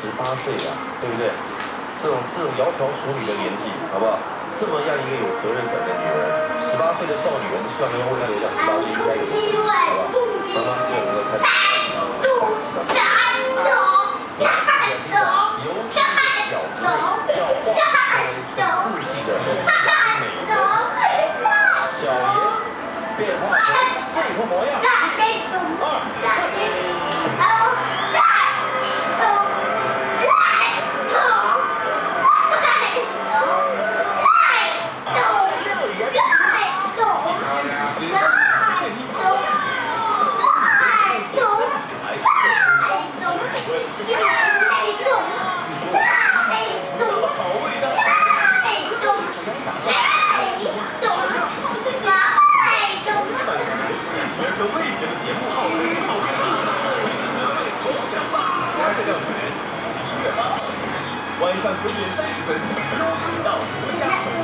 18岁了，对不对？这种窈窕淑女的年纪，好不好？这么样一个有责任感的女人，18岁的少女，我们希望能够为她留下18岁应该有的回忆，好不好？刚刚是我们的开始。变化成这副模样。晚上9点30分，成都频道独家首